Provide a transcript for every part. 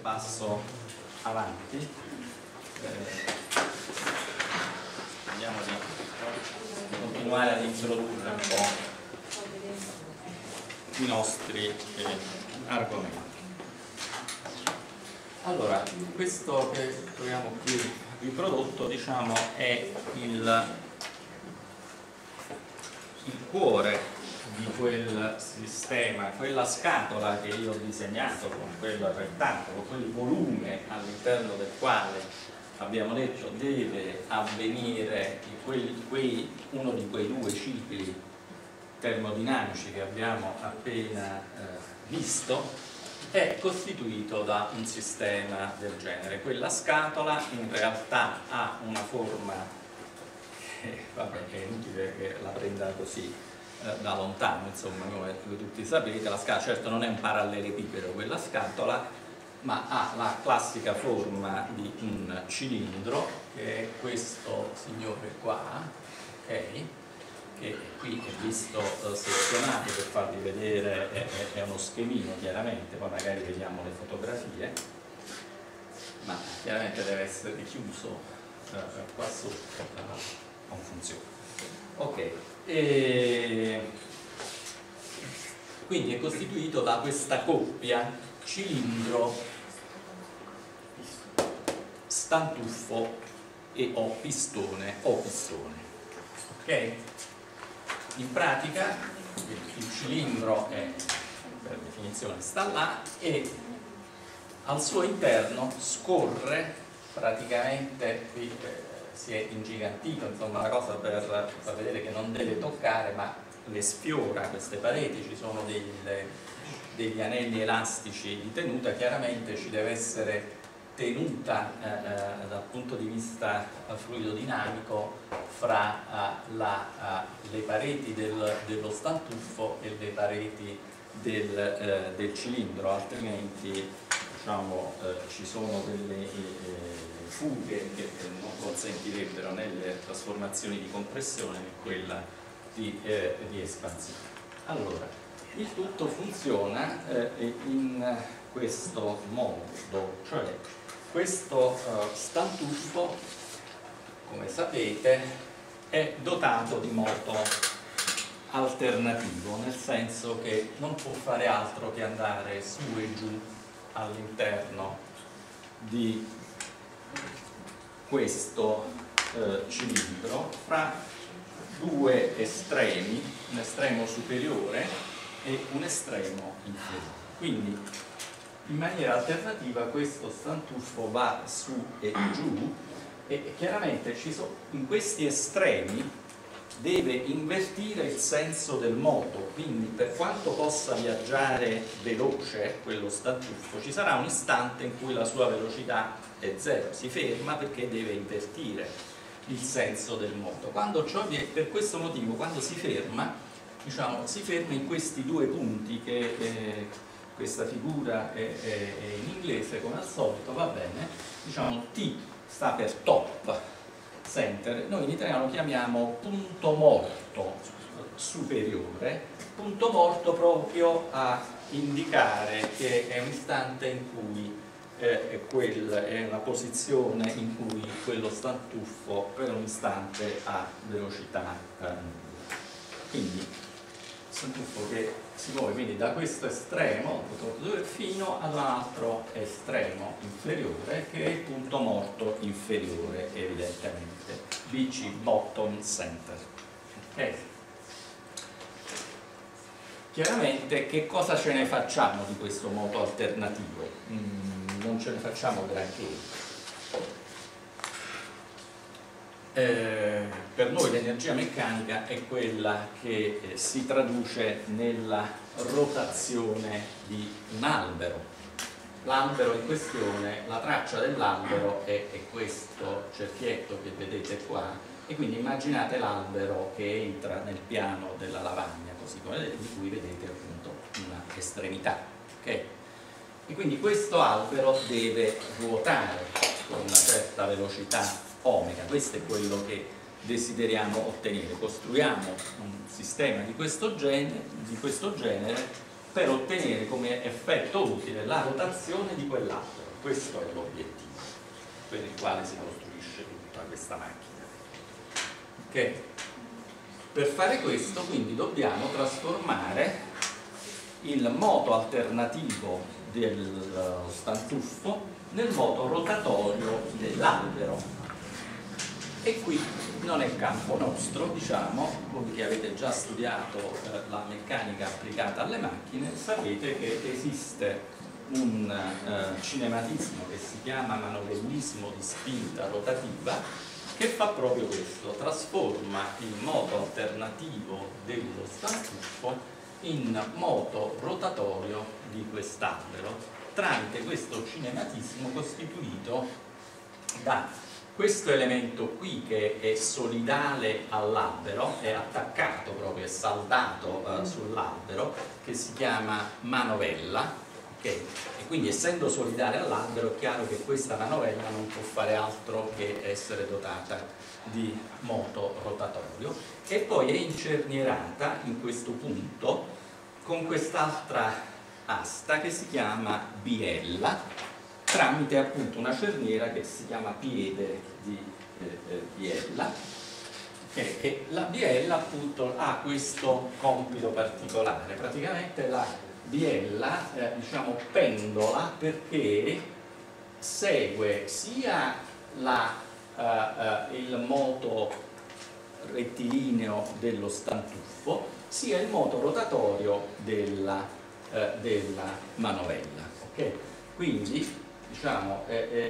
passo avanti. Vediamo di continuare ad introdurre un po' i nostri argomenti. Allora, questo che troviamo qui riprodotto, diciamo, è il cuore di quel sistema, quella scatola che io ho disegnato con quel rettangolo, quel volume all'interno del quale abbiamo detto deve avvenire uno di quei due cicli termodinamici che abbiamo appena visto, è costituito da un sistema del genere. Quella scatola in realtà ha una forma, vabbè, è inutile che la prenda così da lontano, insomma, come tutti sapete, la scatola certo non è un parallelepipedo quella scatola, ma ha la classica forma di un cilindro, che è questo signore qua, ok? Che qui è visto sezionato per farvi vedere, è uno schemino chiaramente, poi magari vediamo le fotografie, ma chiaramente deve essere chiuso qua sotto, non funziona. Ok, quindi è costituito da questa coppia cilindro, stantuffo e o pistone, ok? In pratica il cilindro è, per definizione sta là, e al suo interno scorre praticamente, qui si è ingigantito, insomma, la cosa per far vedere che non deve toccare, ma le sfiora queste pareti, ci sono degli anelli elastici di tenuta, chiaramente ci deve essere tenuta dal punto di vista fluidodinamico fra le pareti dello stantuffo e le pareti del cilindro, altrimenti, diciamo, ci sono delle fughe che non consentirebbero né le trasformazioni di compressione né quella di espansione. Allora, il tutto funziona in questo modo, cioè questo stantuffo, come sapete, è dotato di moto alternativo, nel senso che non può fare altro che andare su e giù all'interno di questo cilindro fra due estremi, un estremo superiore e un estremo inferiore. Quindi in maniera alternativa questo stantuffo va su e giù, e chiaramente in questi estremi deve invertire il senso del moto, quindi per quanto possa viaggiare veloce quello stantuffo, ci sarà un istante in cui la sua velocità è zero, si ferma perché deve invertire il senso del moto. Per questo motivo, quando si ferma, diciamo, si ferma in questi due punti che questa figura è in inglese, come al solito, va bene, diciamo T sta per top center, noi in italiano chiamiamo punto morto superiore, punto morto proprio a indicare che è un istante in cui è una posizione in cui quello stantuffo per un istante ha velocità quindi stantuffo che si muove quindi da questo estremo fino all'altro estremo inferiore, che è il punto morto inferiore, evidentemente BC, bottom center. Okay. Chiaramente che cosa ce ne facciamo di questo moto alternativo? Non ce ne facciamo granché. Per noi l'energia meccanica è quella che si traduce nella rotazione di un albero. L'albero in questione, la traccia dell'albero è questo cerchietto che vedete qua, e quindi immaginate l'albero che entra nel piano della lavagna, così come vedete, di cui vedete appunto una estremità, ok? E quindi questo albero deve ruotare con una certa velocità omega. Questo è quello che desideriamo ottenere. Costruiamo un sistema di questo genere per ottenere come effetto utile la rotazione di quell'albero. Questo è l'obiettivo per il quale si costruisce tutta questa macchina. Ok? Per fare questo quindi dobbiamo trasformare il moto alternativo dello stantuffo nel moto rotatorio dell'albero, e qui non è campo nostro, diciamo, voi che avete già studiato la meccanica applicata alle macchine sapete che esiste un cinematismo che si chiama manovellismo di spinta rotativa, che fa proprio questo, trasforma il moto alternativo dello stantuffo in moto rotatorio di quest'albero tramite questo cinematismo costituito da questo elemento qui che è solidale all'albero, è attaccato proprio, è saldato sull'albero, che si chiama manovella, okay? E quindi essendo solidale all'albero è chiaro che questa manovella non può fare altro che essere dotata di moto rotatorio, e poi è incernierata in questo punto con quest'altra asta che si chiama biella, tramite appunto una cerniera che si chiama piede di biella, che la biella appunto ha questo compito particolare. Praticamente la biella diciamo pendola perché segue sia il moto rettilineo dello stantuffo sia il moto rotatorio della manovella. Okay? Quindi diciamo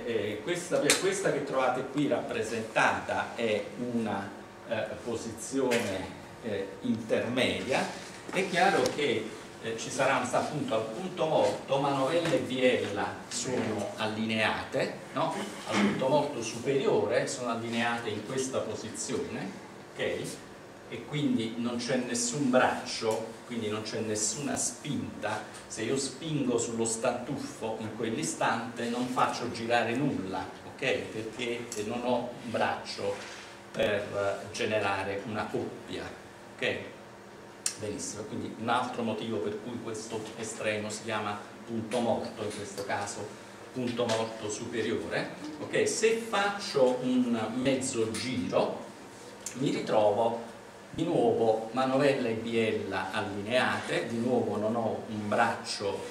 questa che trovate qui rappresentata è una posizione intermedia. È chiaro che ci sarà appunto al punto morto manovella e biella sono allineate, no? Al punto morto superiore sono allineate in questa posizione, ok? E quindi non c'è nessun braccio, quindi non c'è nessuna spinta. Se io spingo sullo stantuffo in quell'istante non faccio girare nulla, ok? Perché non ho un braccio per generare una coppia, ok? Benissimo, quindi un altro motivo per cui questo estremo si chiama punto morto, in questo caso punto morto superiore, ok? Se faccio un mezzo giro mi ritrovo di nuovo manovella e biella allineate, di nuovo non ho un braccio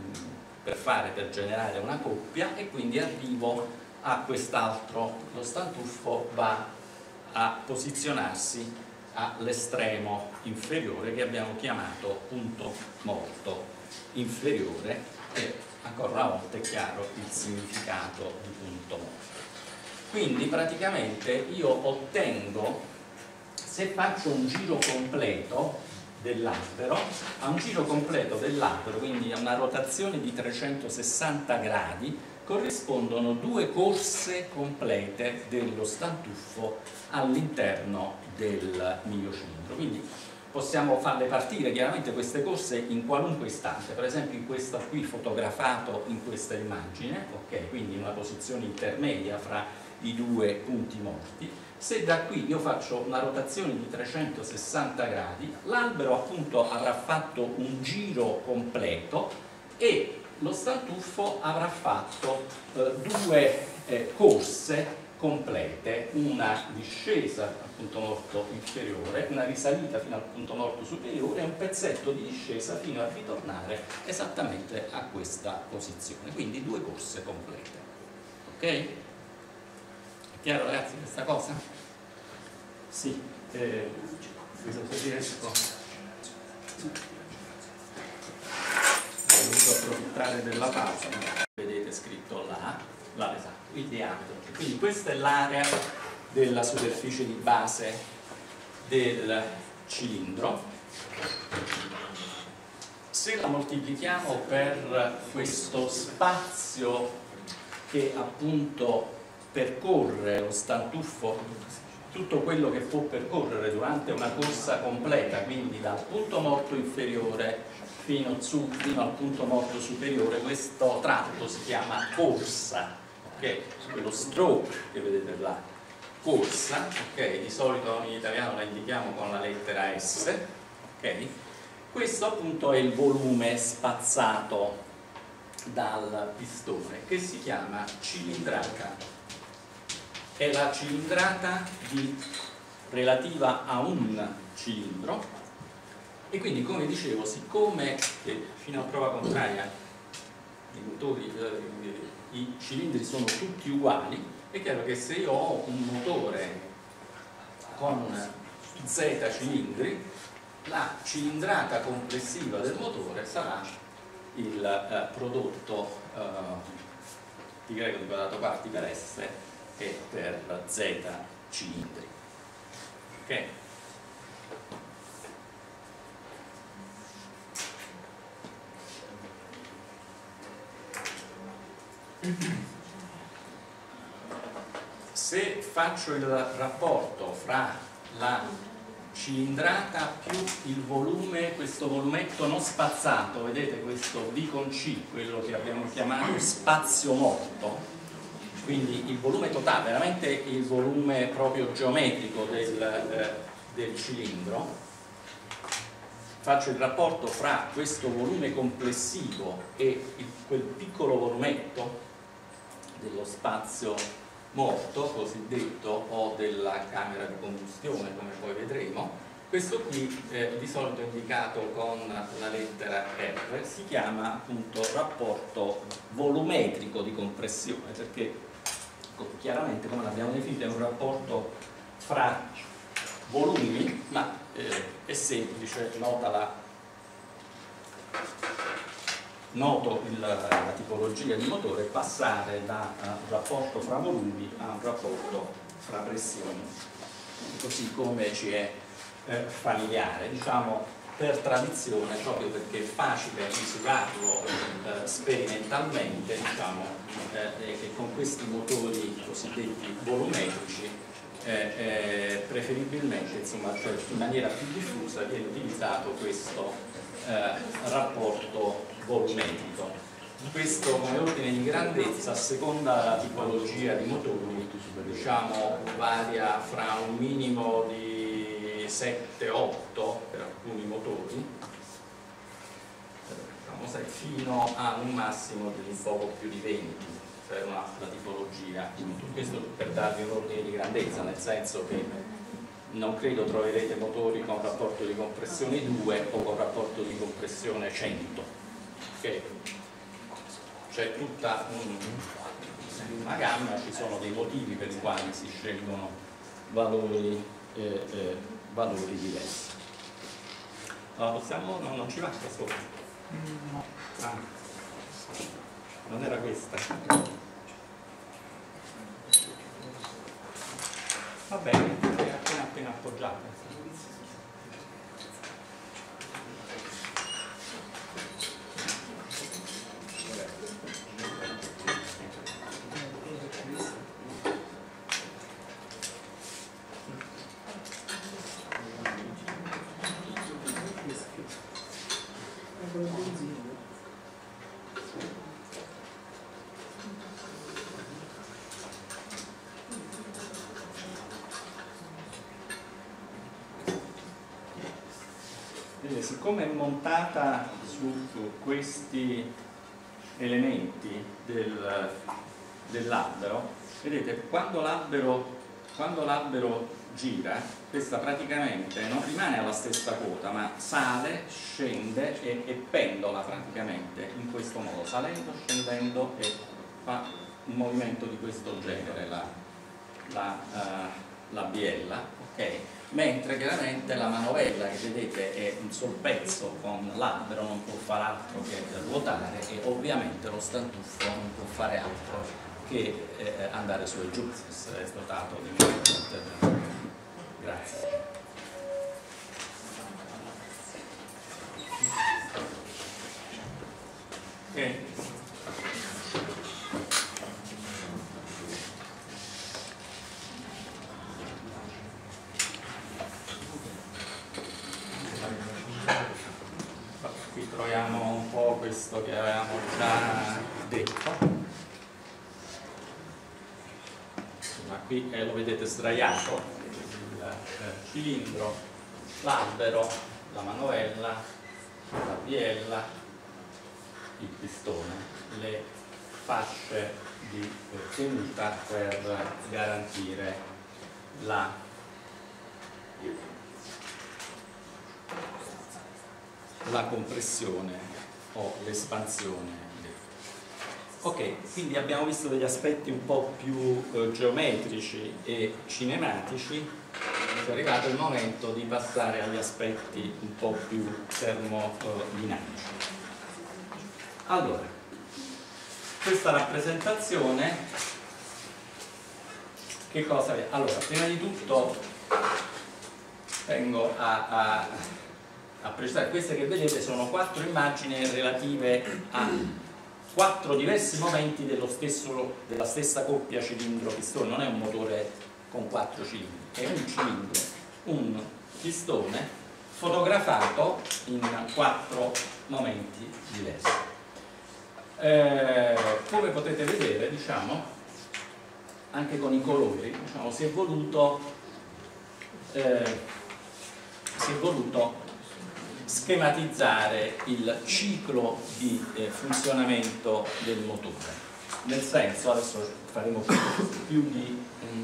per generare una coppia, e quindi arrivo a quest'altro, lo stantuffo va a posizionarsi all'estremo inferiore che abbiamo chiamato punto morto inferiore, e ancora una volta è chiaro il significato di punto morto. Quindi praticamente io ottengo, se faccio un giro completo dell'albero, a un giro completo dell'albero, quindi a una rotazione di 360 gradi, corrispondono 2 corse complete dello stantuffo all'interno del mio cilindro. Quindi possiamo farle partire chiaramente queste corse in qualunque istante, per esempio in questa qui fotografato in questa immagine, ok? Quindi in una posizione intermedia fra i 2 punti morti. Se da qui io faccio una rotazione di 360 gradi, l'albero appunto avrà fatto un giro completo e lo stantuffo avrà fatto 2 corse complete, una discesa al punto morto inferiore, una risalita fino al punto morto superiore e un pezzetto di discesa fino a ritornare esattamente a questa posizione, quindi 2 corse complete. Ok? È chiaro ragazzi questa cosa? Sì, se riesco. Ho voluto approfittare della pausa, vedete scritto là, esatto, il diametro. Quindi questa è l'area della superficie di base del cilindro. Se la moltiplichiamo per questo spazio che appunto percorre lo stantuffo, tutto quello che può percorrere durante una corsa completa, quindi dal punto morto inferiore fino al punto morto superiore, questo tratto si chiama corsa, ok? Quello stroke che vedete là, corsa, ok? Di solito in italiano la indichiamo con la lettera S, ok? Questo appunto è il volume spazzato dal pistone, che si chiama cilindrata. È la cilindrata relativa a un cilindro, e quindi, come dicevo, siccome fino a prova contraria i cilindri sono tutti uguali, è chiaro che se io ho un motore con Z cilindri, la cilindrata complessiva del motore sarà il prodotto di greco di quadrato quarti per S e per Z cilindri. Ok? Se faccio il rapporto fra la cilindrata più il volume, questo volumetto non spazzato, vedete questo V con C, quello che abbiamo chiamato spazio morto, quindi il volume totale, veramente il volume proprio geometrico del cilindro, faccio il rapporto fra questo volume complessivo e quel piccolo volumetto dello spazio morto, cosiddetto, o della camera di combustione, come poi vedremo. Questo qui, di solito indicato con la lettera R, si chiama appunto rapporto volumetrico di compressione, perché chiaramente, come l'abbiamo definito, è un rapporto fra volumi, ma è semplice, noto la tipologia di motore, passare da un rapporto fra volumi a un rapporto fra pressioni, così come ci è familiare, diciamo per tradizione, proprio perché è facile misurarlo sperimentalmente, diciamo che con questi motori cosiddetti volumetrici preferibilmente, insomma, cioè in maniera più diffusa viene utilizzato questo rapporto volumetrico. Questo, come ordine di grandezza, a seconda della tipologia di motori, diciamo varia fra un minimo di 7-8 per alcuni motori, fino a un massimo di un poco più di 20 per un'altra tipologia di motori. Questo per darvi un ordine di grandezza, nel senso che non credo troverete motori con rapporto di compressione 2 o con rapporto di compressione 100. Okay. C'è tutta una gamma, ci sono dei motivi per i quali si scelgono valori diversi. Allora, possiamo? No, non ci va qua sopra? No. Ah, non era questa. Va bene, è appena appoggiata. Siccome è montata su questi elementi dell'albero, vedete, quando l'albero gira, questa praticamente non rimane alla stessa quota, ma sale, scende e pendola praticamente in questo modo, salendo, scendendo, e fa un movimento di questo genere la biella, ok? Mentre chiaramente la manovella, che vedete è un sol pezzo con l'albero, non può fare altro che ruotare, e ovviamente lo stantuffo non può fare altro che andare su e giù, essere dotato di movimento. Grazie. Okay. Qui troviamo un po' questo che avevamo già detto. Ma qui lo vedete sdraiato, il cilindro, l'albero, la manovella la biella, il pistone, le fasce di tenuta per garantire la compressione o l'espansione. Ok, quindi abbiamo visto degli aspetti un po' più geometrici e cinematici. È arrivato il momento di passare agli aspetti un po' più termodinamici. Allora, questa rappresentazione che cosa è? Allora, prima di tutto vengo a precisare, queste che vedete sono 4 immagini relative a 4 diversi momenti della stessa coppia cilindro-pistone. Non è un motore con 4 cilindri, è un cilindro, un pistone fotografato in 4 momenti diversi. Come potete vedere, diciamo, anche con i colori, diciamo, si è voluto schematizzare il ciclo di funzionamento del motore. Nel senso, adesso faremo più di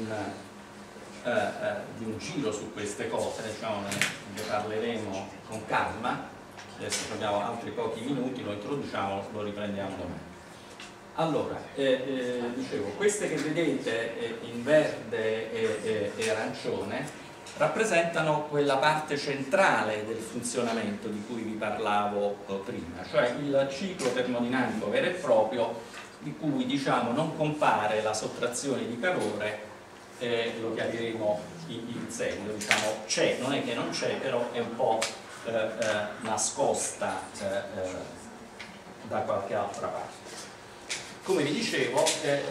un giro su queste cose, diciamo, ne parleremo con calma. Adesso abbiamo altri pochi minuti, lo introduciamo, lo riprendiamo domani. Allora, dicevo, queste che vedete in verde e arancione rappresentano quella parte centrale del funzionamento di cui vi parlavo prima, cioè il ciclo termodinamico vero e proprio, di cui, diciamo, non compare la sottrazione di calore, lo chiariremo in seguito. Diciamo, c'è, non è che non c'è, però è un po' nascosta da qualche altra parte. Come vi dicevo,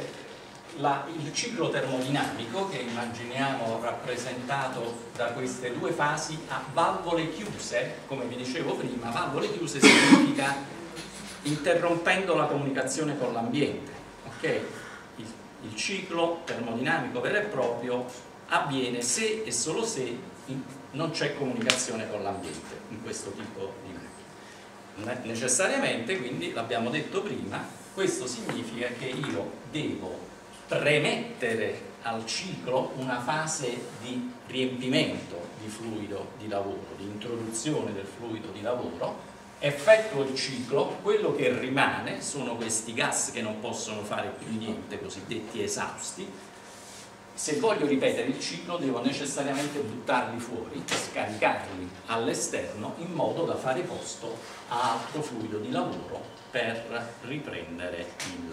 il ciclo termodinamico, che immaginiamo rappresentato da queste 2 fasi, a valvole chiuse. Come vi dicevo prima, valvole chiuse significa interrompendo la comunicazione con l'ambiente. Okay? Il ciclo termodinamico vero e proprio avviene se e solo se non c'è comunicazione con l'ambiente in questo tipo di macchina. Necessariamente, quindi, l'abbiamo detto prima, questo significa che io devo premettere al ciclo una fase di riempimento di fluido di lavoro, di introduzione del fluido di lavoro, effettuo il ciclo, quello che rimane sono questi gas che non possono fare più niente, cosiddetti esausti. Se voglio ripetere il ciclo devo necessariamente buttarli fuori, scaricarli all'esterno in modo da fare posto a altro fluido di lavoro per riprendere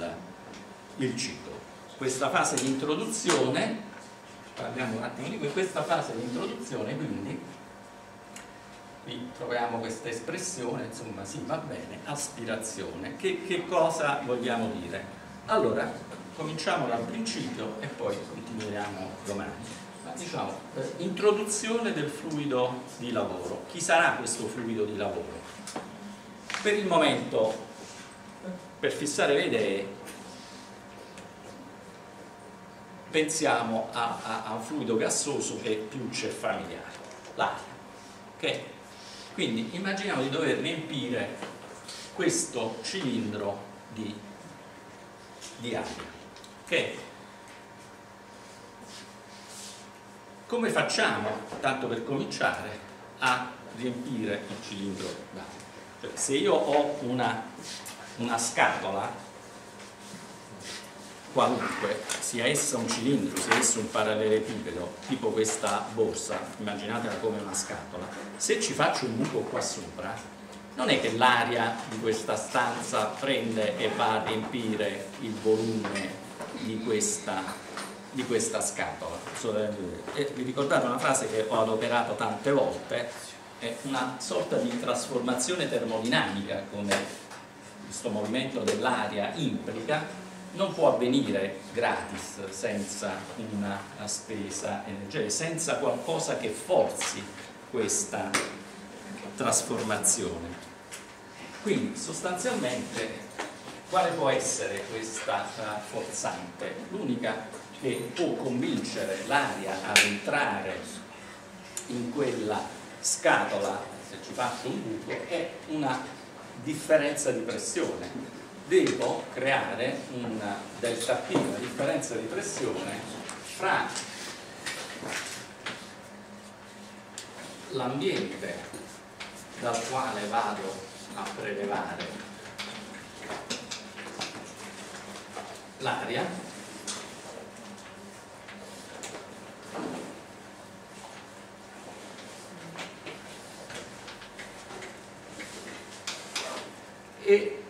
il ciclo. Questa fase di introduzione, parliamo un attimo di questa fase di introduzione, quindi qui troviamo questa espressione, insomma, sì, va bene, aspirazione. Che cosa vogliamo dire? Allora, cominciamo dal principio e poi continuiamo domani. Ma diciamo, introduzione del fluido di lavoro. Chi sarà questo fluido di lavoro? Per il momento, per fissare le idee, pensiamo a un fluido gassoso che più ci è familiare, l'aria. Okay? Quindi immaginiamo di dover riempire questo cilindro di aria. Okay? Come facciamo, tanto per cominciare, a riempire il cilindro d'aria? Cioè, se io ho una scatola qualunque, sia essa un cilindro, sia esso un parallelepipedo, tipo questa borsa, immaginatela come una scatola, se ci faccio un buco qua sopra, non è che l'aria di questa stanza prende e va a riempire il volume di questa scatola. E vi ricordate una frase che ho adoperato tante volte? È una sorta di trasformazione termodinamica, come questo movimento dell'aria implica, non può avvenire gratis, senza una spesa energetica, senza qualcosa che forzi questa trasformazione. Quindi sostanzialmente quale può essere questa forzante? L'unica che può convincere l'aria ad entrare in quella scatola se ci faccio un buco, è una differenza di pressione. Devo creare un delta P, una differenza di pressione fra l'ambiente dal quale vado a prelevare l'aria e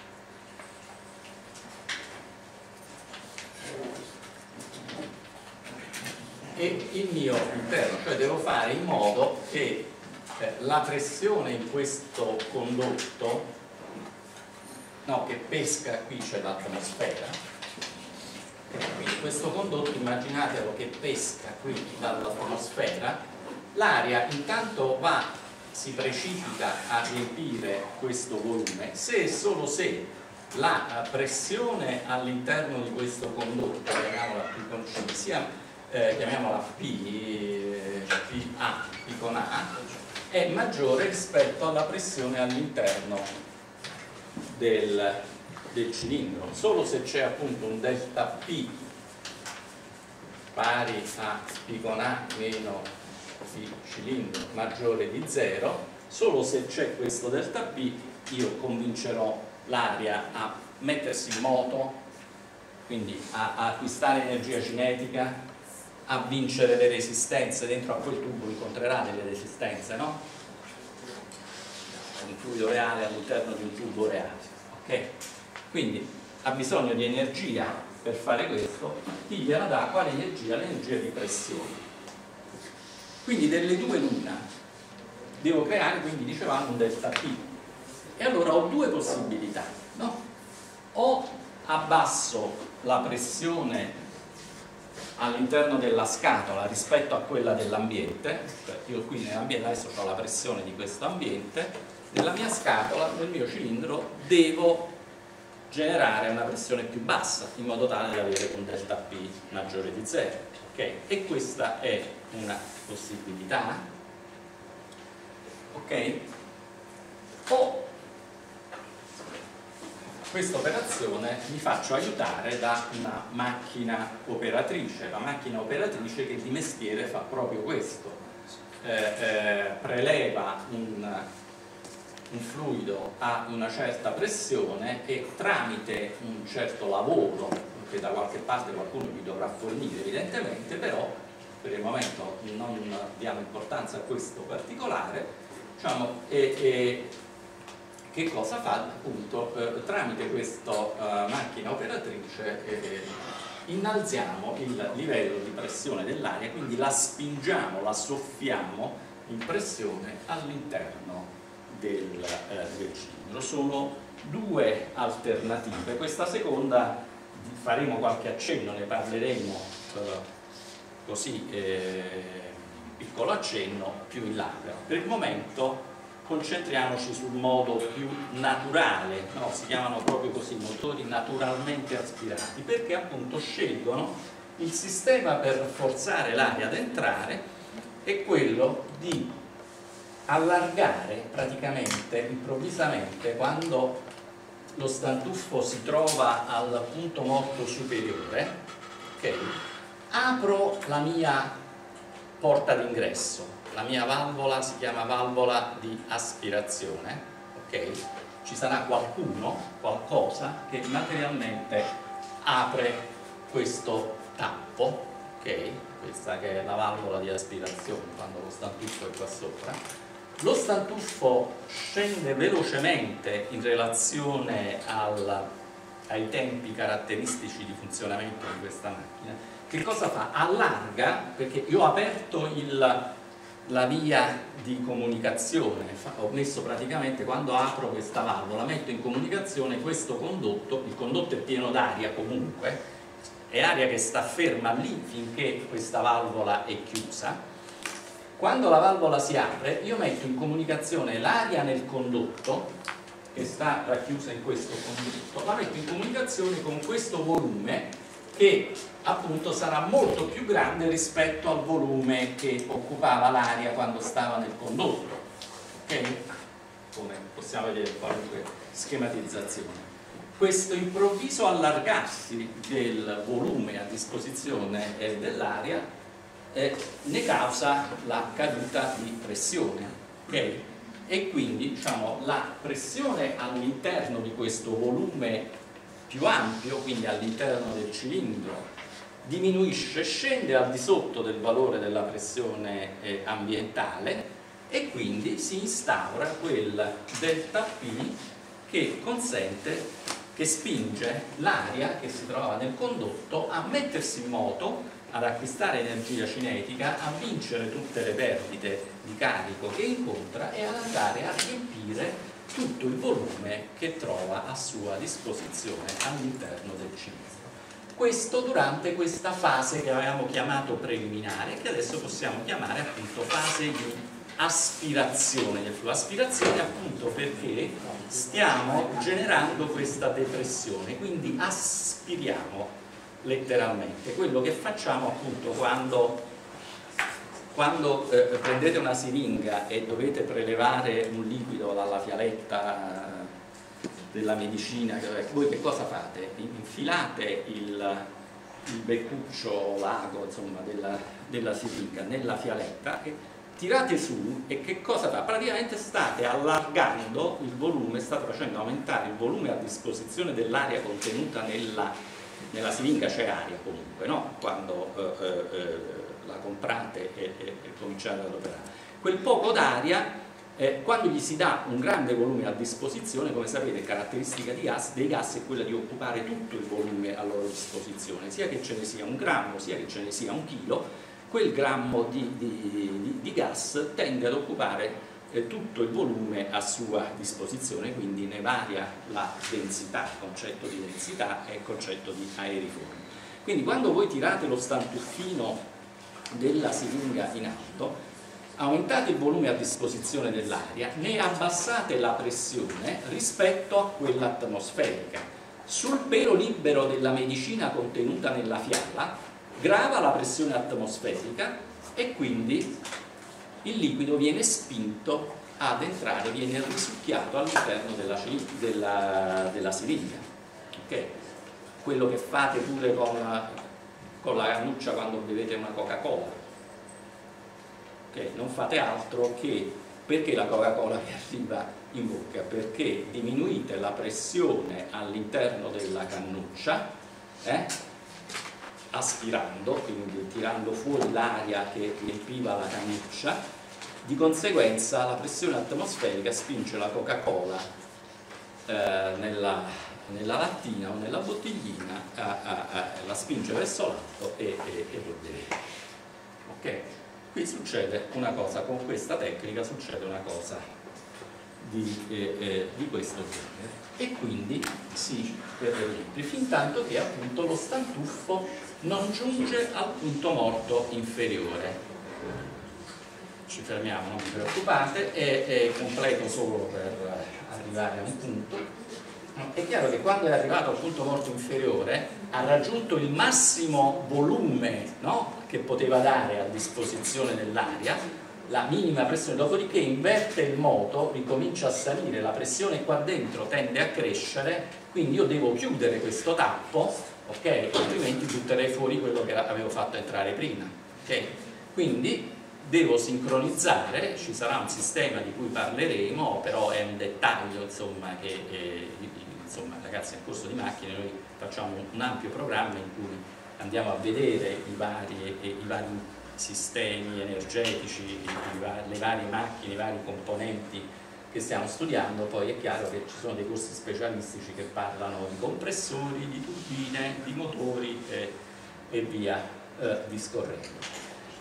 il mio interno, cioè devo fare in modo che la pressione in questo condotto, no, che pesca, qui c'è l'atmosfera, quindi questo condotto immaginatelo che pesca qui dall'atmosfera, l'aria intanto si precipita a riempire questo volume se e solo se la pressione all'interno di questo condotto, chiamiamola P con C, chiamiamola PA, P con A, è maggiore rispetto alla pressione all'interno del cilindro. Solo se c'è appunto un delta P pari a P con A meno P cilindro maggiore di 0, solo se c'è questo delta P io convincerò l'aria a mettersi in moto, quindi a acquistare energia cinetica, a vincere le resistenze. Dentro a quel tubo incontrerà delle resistenze, no? Un fluido reale all'interno di un tubo reale, ok? Quindi ha bisogno di energia per fare questo. Chi gliela dà? Quale energia? L'energia di pressione. Quindi delle due l'una, devo creare, quindi dicevamo, un delta P, e allora ho due possibilità, no? O abbasso la pressione all'interno della scatola rispetto a quella dell'ambiente, cioè io qui nell'ambiente adesso ho la pressione di questo ambiente, nella mia scatola, nel mio cilindro, devo generare una pressione più bassa in modo tale da avere un delta P maggiore di 0, ok? E questa è una possibilità, ok? O questa operazione mi faccio aiutare da una macchina operatrice, la macchina operatrice che di mestiere fa proprio questo, preleva un fluido a una certa pressione e tramite un certo lavoro che da qualche parte qualcuno mi dovrà fornire evidentemente, però per il momento non diamo importanza a questo particolare, diciamo, che cosa fa? Appunto, tramite questa macchina operatrice innalziamo il livello di pressione dell'aria, quindi la spingiamo, la soffiamo in pressione all'interno del cilindro. Sono due alternative. Questa seconda faremo qualche accenno, ne parleremo così, piccolo accenno più in là. Per il momento concentriamoci sul modo più naturale, no? Si chiamano proprio così, motori naturalmente aspirati, perché appunto scelgono il sistema per forzare l'aria ad entrare è quello di allargare praticamente improvvisamente quando lo stantuffo si trova al punto morto superiore, ok? Apro la mia porta d'ingresso. La mia valvola si chiama valvola di aspirazione, ok? Ci sarà qualcosa che materialmente apre questo tappo, ok? Questa che è la valvola di aspirazione quando lo stantuffo è qua sopra. Lo stantuffo scende velocemente in relazione ai tempi caratteristici di funzionamento di questa macchina. Che cosa fa? Allarga, perché io ho aperto la via di comunicazione, ho messo praticamente, quando apro questa valvola, metto in comunicazione questo condotto. Il condotto è pieno d'aria comunque, è aria che sta ferma lì finché questa valvola è chiusa. Quando la valvola si apre, io metto in comunicazione l'aria nel condotto, che sta racchiusa in questo condotto, la metto in comunicazione con questo volume che appunto sarà molto più grande rispetto al volume che occupava l'aria quando stava nel condotto, ok? ok? Come possiamo vedere in qualunque schematizzazione. Questo improvviso allargarsi del volume a disposizione dell'aria ne causa la caduta di pressione, ok? E quindi diciamo, la pressione all'interno di questo volume più ampio, quindi all'interno del cilindro, diminuisce, scende al di sotto del valore della pressione ambientale, e quindi si instaura quel delta P che consente, che spinge l'aria che si trova nel condotto a mettersi in moto, ad acquistare energia cinetica, a vincere tutte le perdite di carico che incontra e ad andare a riempire tutto il volume che trova a sua disposizione all'interno del cilindro. Questo durante questa fase che avevamo chiamato preliminare, che adesso possiamo chiamare appunto fase di aspirazione del flusso. Aspirazione appunto perché stiamo generando questa depressione, quindi aspiriamo letteralmente. Quello che facciamo appunto quando prendete una siringa e dovete prelevare un liquido dalla fialetta della medicina, voi che cosa fate? Infilate il beccuccio l'ago insomma della siringa nella fialetta e tirate su, e che cosa fa? Praticamente state allargando il volume, state facendo aumentare il volume a disposizione dell'aria contenuta nella siringa. C'è aria comunque, no? Quando la comprate e cominciate ad operare. Quel poco d'aria, quando gli si dà un grande volume a disposizione, come sapete, caratteristica dei gas è quella di occupare tutto il volume a loro disposizione, sia che ce ne sia un grammo, sia che ce ne sia un chilo. Quel grammo di gas tende ad occupare tutto il volume a sua disposizione, quindi ne varia la densità, il concetto di densità e il concetto di aeriforme. Quindi quando voi tirate lo stantuffino della siringa in alto, aumentate il volume a disposizione dell'aria, ne abbassate la pressione rispetto a quella atmosferica. Sul pelo libero della medicina contenuta nella fiala grava la pressione atmosferica e quindi il liquido viene spinto ad entrare, viene risucchiato all'interno della siringa. Okay? Quello che fate pure con la cannuccia quando bevete una Coca-Cola. Okay? Non fate altro che, perché la Coca-Cola vi arriva in bocca? Perché diminuite la pressione all'interno della cannuccia, aspirando, quindi tirando fuori l'aria che riempiva la cannuccia. Di conseguenza la pressione atmosferica spinge la Coca-Cola nella lattina o nella bottiglina, la spinge verso l'alto e voi bevete. Ok? Qui succede una cosa, con questa tecnica succede una cosa di questo genere, e quindi si riempie fin tanto che appunto lo stantuffo non giunge al punto morto inferiore. Ci fermiamo, non vi preoccupate, è completo solo per arrivare a un punto. È chiaro che quando è arrivato al punto morto inferiore ha raggiunto il massimo volume, no? Che poteva dare a disposizione dell'aria, la minima pressione, dopodiché inverte il moto, ricomincia a salire, la pressione qua dentro tende a crescere, quindi io devo chiudere questo tappo, ok? Altrimenti butterei fuori quello che avevo fatto entrare prima, ok? Quindi devo sincronizzare, ci sarà un sistema di cui parleremo, però è un dettaglio, insomma, che insomma, ragazzi, nel corso di macchine noi facciamo un ampio programma in cui andiamo a vedere i vari sistemi energetici, le varie macchine, i vari componenti che stiamo studiando. Poi è chiaro che ci sono dei corsi specialistici che parlano di compressori, di turbine, di motori e via discorrendo.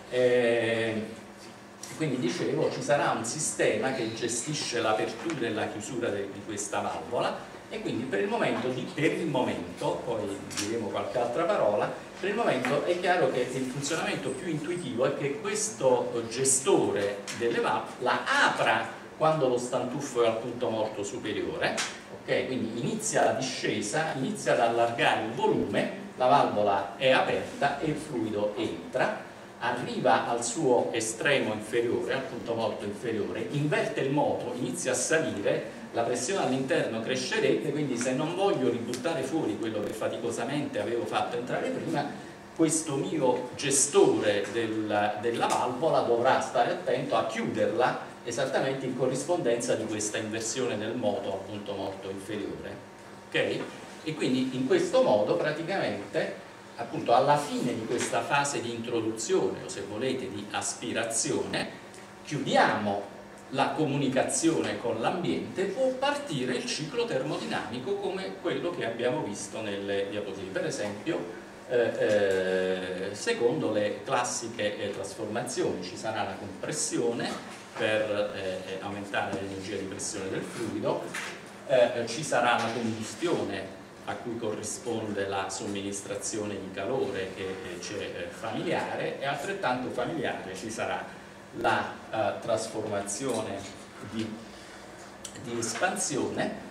Quindi dicevo, ci sarà un sistema che gestisce l'apertura e la chiusura di questa valvola, e quindi per il momento, poi diremo qualche altra parola, per il momento è chiaro che il funzionamento più intuitivo è che questo gestore delle valvole la apra quando lo stantuffo è al punto morto superiore, ok? Quindi inizia la discesa, inizia ad allargare il volume, la valvola è aperta e il fluido entra. arriva al suo estremo inferiore, al punto morto inferiore, inverte il moto, inizia a salire, la pressione all'interno crescerebbe, quindi se non voglio ributtare fuori quello che faticosamente avevo fatto entrare prima, questo mio gestore della valvola dovrà stare attento a chiuderla esattamente in corrispondenza di questa inversione del moto al punto morto inferiore, ok? E quindi in questo modo praticamente, appunto, alla fine di questa fase di introduzione, o se volete di aspirazione, chiudiamo la comunicazione con l'ambiente, può partire il ciclo termodinamico come quello che abbiamo visto nelle diapositive. Per esempio, secondo le classiche trasformazioni, ci sarà la compressione per aumentare l'energia di pressione del fluido, ci sarà la combustione a cui corrisponde la somministrazione di calore che c'è familiare, e altrettanto familiare ci sarà la trasformazione di espansione,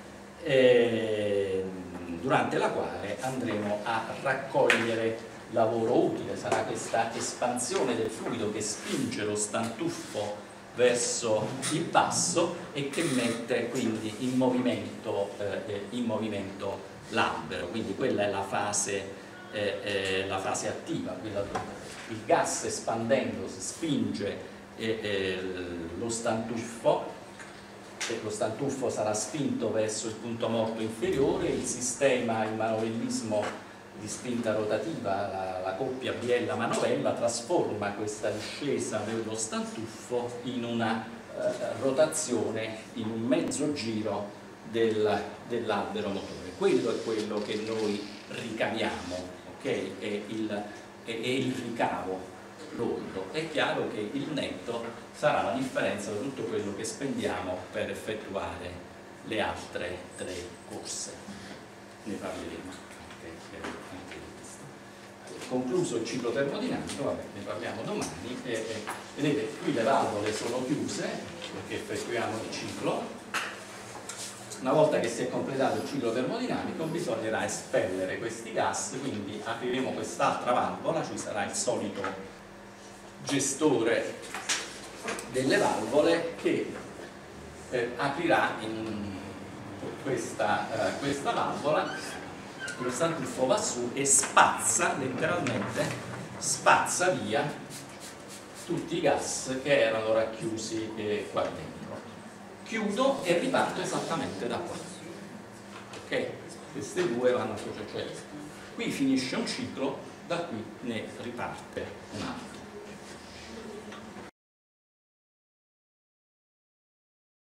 durante la quale andremo a raccogliere lavoro utile. Sarà questa espansione del fluido che spinge lo stantuffo verso il basso e che mette quindi in movimento l'albero. Quindi quella è la fase attiva, il gas espandendosi spinge lo stantuffo, lo stantuffo sarà spinto verso il punto morto inferiore, il sistema, il manovellismo di spinta rotativa, la coppia biella-manovella trasforma questa discesa dello stantuffo in una rotazione, in un mezzo giro dell'albero motore. Quello è quello che noi ricaviamo, ok? È il ricavo lordo. È chiaro che il netto sarà la differenza da tutto quello che spendiamo per effettuare le altre 3 corse. Ne parleremo anche di questo. Concluso il ciclo termodinamico, vabbè, ne parliamo domani. Vedete, qui le valvole sono chiuse perché effettuiamo il ciclo. Una volta che si è completato il ciclo termodinamico bisognerà espellere questi gas, quindi apriremo quest'altra valvola, ci sarà il solito gestore delle valvole che aprirà in questa valvola, lo stantuffo va su e spazza, letteralmente spazza via tutti i gas che erano racchiusi qua dentro. Chiudo e riparto esattamente da qua, ok? Queste due vanno a croce, cioè qui finisce un ciclo, da qui ne riparte un altro.